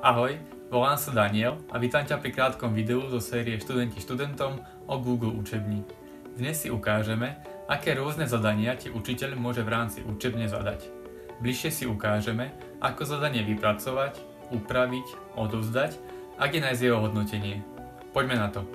Ahoj, volám sa Daniel a vítam ťa pri krátkom videu zo série Študenti študentom o Google učebni. Dnes si ukážeme, aké rôzne zadania ti učiteľ môže v rámci učebne zadať. Bližšie si ukážeme, ako zadanie vypracovať, upraviť, odovzdať a kde nájsť jeho hodnotenie. Poďme na to.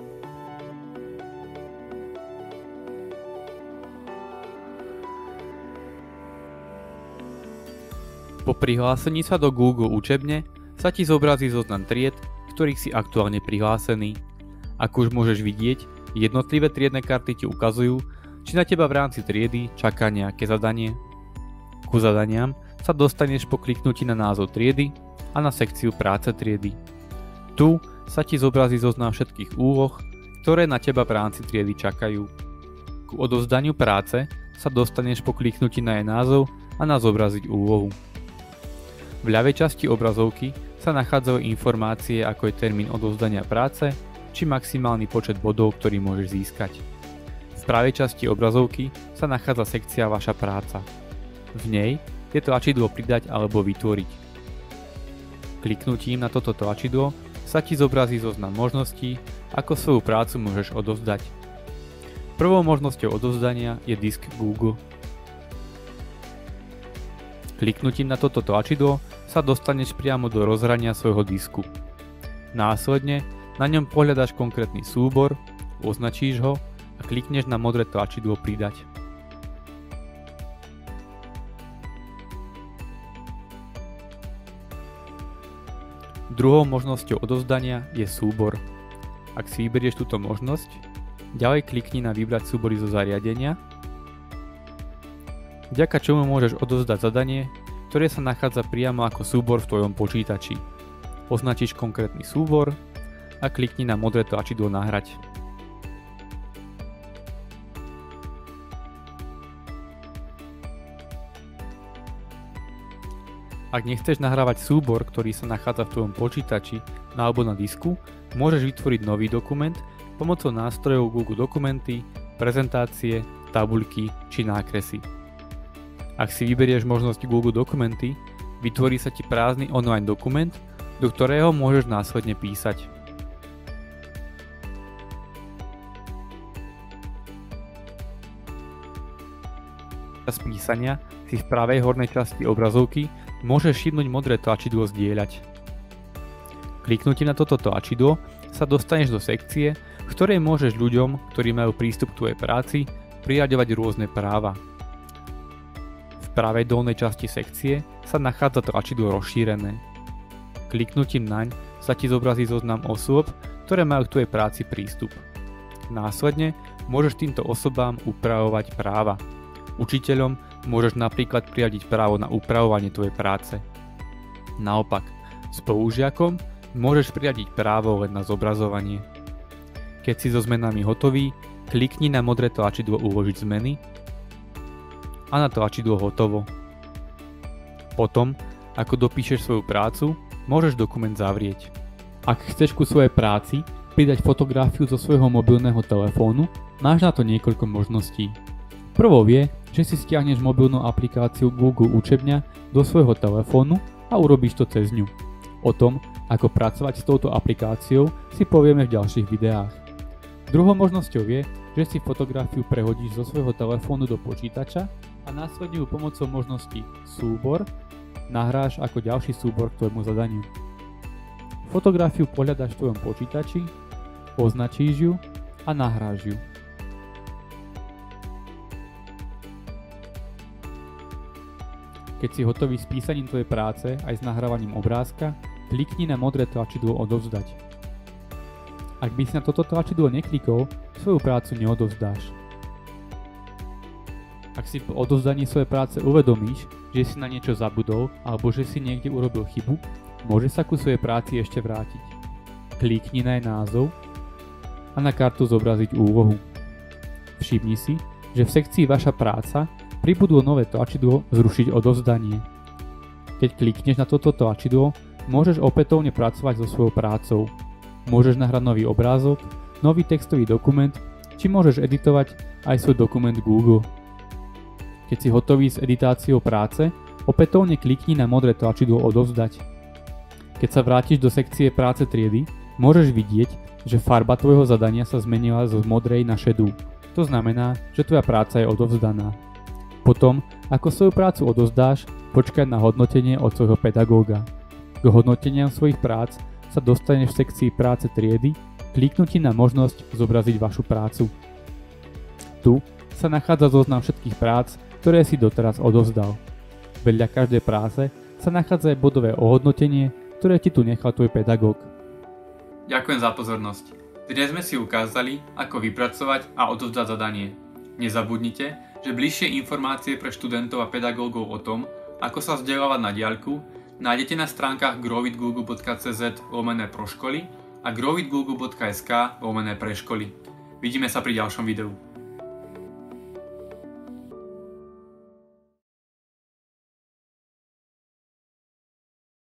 Po prihlásení sa do Google učebne sa ti zobrazí zoznam tried, ktorých si aktuálne prihlásený. Ako už môžeš vidieť, jednotlivé triedne karty ti ukazujú, či na teba v rámci triedy čaká nejaké zadanie. Ku zadaniam sa dostaneš po kliknutí na názov triedy a na sekciu práce triedy. Tu sa ti zobrazí zoznam všetkých úloh, ktoré na teba v rámci triedy čakajú. Ku odovzdaniu práce sa dostaneš po kliknutí na jej názov a na zobraziť úlohu. V ľavej časti obrazovky sa nachádzajú informácie ako je termín odovzdania práce či maximálny počet bodov, ktorý môžeš získať. V pravej časti obrazovky sa nachádza sekcia Vaša práca. V nej je tlačidlo pridať alebo vytvoriť. Kliknutím na toto tlačidlo sa ti zobrazí zoznam možností, ako svoju prácu môžeš odovzdať. Prvou možnosťou odovzdania je disk Google. Kliknutím na toto tlačidlo sa dostaneš priamo do rozhrania svojho disku. Následne na ňom pohľadaš konkrétny súbor, označíš ho a klikneš na modré tlačidlo pridať. Druhou možnosťou odovzdania je súbor. Ak si vyberieš túto možnosť, ďalej klikni na vybrať súbory zo zariadenia, vďaka čomu môžeš odovzdať zadanie, ktoré sa nachádza priamo ako súbor v tvojom počítači. Označíš konkrétny súbor a klikni na modré tlačidlo nahrať. Ak nechceš nahrávať súbor, ktorý sa nachádza v tvojom počítači alebo na disku, môžeš vytvoriť nový dokument pomocou nástrojov Google Dokumenty, prezentácie, tabuľky či nákresy. Ak si vyberieš možnosť Google Dokumenty, vytvorí sa ti prázdny online dokument, do ktorého môžeš následne písať. Počas písania si v pravej hornej časti obrazovky môžeš všimnúť modré tlačidlo zdieľať. Kliknutím na toto tlačidlo sa dostaneš do sekcie, v ktorej môžeš ľuďom, ktorí majú prístup k tvojej práci, priraďovať rôzne práva. V pravej dolnej časti sekcie sa nachádza tlačidlo rozšírené. Kliknutím naň sa ti zobrazí zoznam osôb, ktoré majú k tvojej práci prístup. Následne môžeš týmto osobám upravovať práva. Učiteľom môžeš napríklad priradiť právo na upravovanie tvojej práce. Naopak, spolužiakom môžeš priradiť právo len na zobrazovanie. Keď si so zmenami hotový, klikni na modré tlačidlo Uložiť zmeny a na tlačidlo Hotovo. Potom, ako dopíšeš svoju prácu, môžeš dokument zavrieť. Ak chceš ku svojej práci pridať fotografiu zo svojho mobilného telefónu, máš na to niekoľko možností. Prvou je, že si stiahneš mobilnú aplikáciu Google učebňa do svojho telefónu a urobíš to cez ňu. O tom, ako pracovať s touto aplikáciou, si povieme v ďalších videách. Druhou možnosťou je, že si fotografiu prehodíš zo svojho telefónu do počítača a následne ju pomocou možnosti súbor nahráš ako ďalší súbor k tvojmu zadaniu. Fotografiu pohľadaš v tvojom počítači, označíš ju a nahráš ju. Keď si hotový s písaním tvojej práce aj s nahrávaním obrázka, klikni na modré tlačidlo Odovzdať. Ak by si na toto tlačidlo neklikol, svoju prácu neodovzdáš. Ak si po odovzdaní svojej práce uvedomíš, že si na niečo zabudol alebo že si niekde urobil chybu, môže sa ku svojej práci ešte vrátiť. Klikni na jej názov a na kartu zobraziť úlohu. Všimni si, že v sekcii Vaša práca pribudlo nové tlačidlo Zrušiť odovzdanie. Keď klikneš na toto tlačidlo, môžeš opätovne pracovať so svojou prácou. Môžeš nahrať nový obrázok, nový textový dokument, či môžeš editovať aj svoj dokument Google. Keď si hotový s editáciou práce, opätovne klikni na modré tlačidlo Odovzdať. Keď sa vrátiš do sekcie práce triedy, môžeš vidieť, že farba tvojho zadania sa zmenila zo modrej na šedú. To znamená, že tvoja práca je odovzdaná. Potom, ako svoju prácu odovzdáš, počkaj na hodnotenie od svojho pedagóga. K hodnoteniam svojich prác sa dostaneš v sekcii práce triedy kliknutím na možnosť zobraziť vašu prácu. Tu sa nachádza zoznam všetkých prác, ktoré si doteraz odovzdal. Vedľa každej práce sa nachádza aj bodové ohodnotenie, ktoré ti tu nechal tvoj pedagóg. Ďakujem za pozornosť. Dnes sme si ukázali, ako vypracovať a odovzdať zadanie. Nezabudnite, že bližšie informácie pre študentov a pedagógov o tom, ako sa vzdelávať na diaľku, nájdete na stránkach growwithgoogle.cz/proškoly a growwithgoogle.sk/preškoly. Vidíme sa pri ďalšom videu.